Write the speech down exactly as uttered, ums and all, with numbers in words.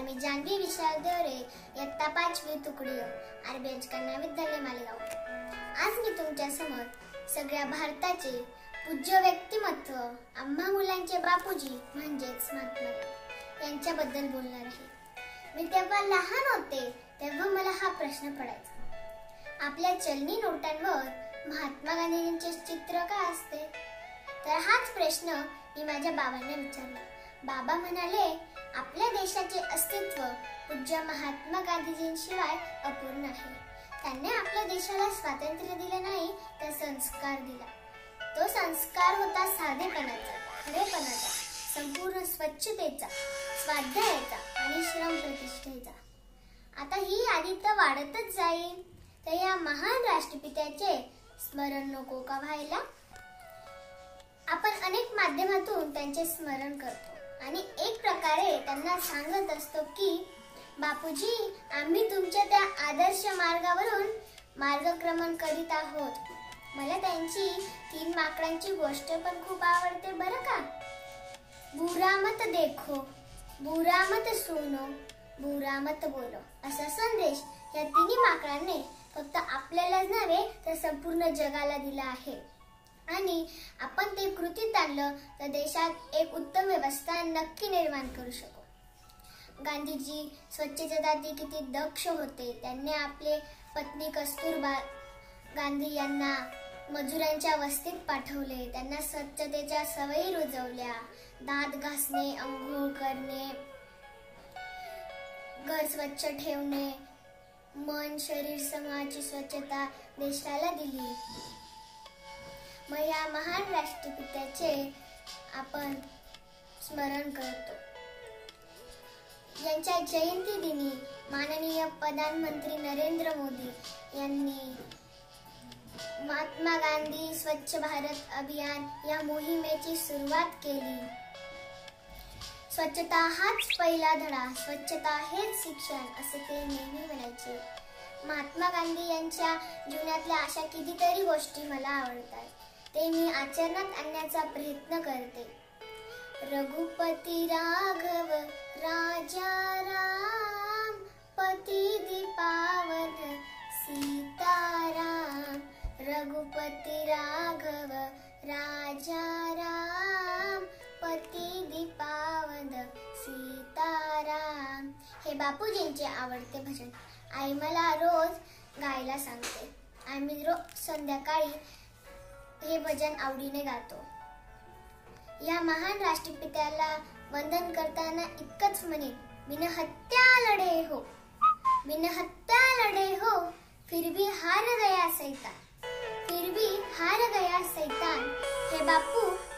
नमस्कार, मी जानवी विशाल देवरे, इयत्ता पाचवी तुकडी आरबीएच कन्या विद्यालय मालेगाव। आज मी तुमच्या समोर सगळ्या भारताचे पूज्य व्यक्तिमत्व आम्हा मुलांचे बापूजी म्हणजेच महात्मा गांधी यांच्याबद्दल बोलणार आहे। मी तेव्हा लहान होते तेव्हा मला हा प्रश्न पडायचा, आपल्या चलनी नोटांवर महात्मा गांधींचे चित्र का असते? तर हाच प्रश्न मी माझ्या बाबांना विचारला। बाबा म्हणाले, आपल्या देशाचे अस्तित्व पूज्य महात्मा गांधीजींशिवाय अपूर्ण आहे। त्यांनी आपल्या देशाला स्वातंत्र्य दिले नाही तर संस्कार दिला। तो संस्कार होता साधेपणाचा, खरेपणाचा, संपूर्ण स्वच्छतेचा, स्वाध्यायाचा आणि श्रम प्रतिष्ठेचा। आता ही यादी तर वाढतच जाईल, तर या महान राष्ट्रपित्याचे स्मरण नको का व्हायला? आपण अनेक माध्यमातून त्यांचे स्मरण करतो आणि एक प्रकारे त्यांना सांगत असतो की बापूजी, आम्ही तुमच्या त्या आदर्श मार्गावरून मार्गक्रमण करीत आहोत। मला त्यांची तीन माकडांची गोष्ट पण खूप आवडते बरं का। बुरा मत देखो, बुरा मत सुनो, बुरा मत बोलो असा संदेश या तिन्ही माकडांनी फक्त आपल्यालाच नव्हे तर संपूर्ण जगाला दिला आहे आणि आपण ते कृतीत आणलं तर देशात एक उत्तम व्यवस्था नक्की निर्माण करू शकू। गांधीजी स्वच्छतेसाठी किती दक्ष होते। त्यांनी आपले पत्नी कस्तुरबा गांधी यांना मजुरांच्या वस्तीत पाठवले, त्यांना स्वच्छतेच्या सवयी रुजवल्या। दात घासणे, अंघोळ करणे, घर स्वच्छ ठेवणे, मन शरीर समूहाची स्वच्छता देशाला दिली। मग या महान राष्ट्रपित्याचे आपण स्मरण करतो। यांच्या जयंती दिनी माननीय प्रधानमंत्री नरेंद्र मोदी यांनी महात्मा गांधी स्वच्छ भारत अभियान या मोहिमेची सुरुवात केली। स्वच्छता हाच पहिला धडा, स्वच्छता हेच शिक्षण असे ते नेहमी म्हणायचे। महात्मा गांधी यांच्या जीवनातल्या अशा कितीतरी गोष्टी मला आवडतात, ते मी आचरणात आणण्याचा प्रयत्न करते। रघुपती राघव राजा राम, पती दीपावन सीताराम। रघुपती राघव राजा राम, पती दीपावन सीताराम हे बापूजींचे आवडते भजन आई मला रोज गायला सांगते। आम्ही रोज संध्याकाळी हे भजन आवडीने गातो। या महान राष्ट्रपित्याला वंदन करताना इतकंच म्हणेन, बिन हत्या लढे हो, बिन हत्या लढे हो, फिर भी हार गया सैतान, फिर भी हार गया सैतान हे बापू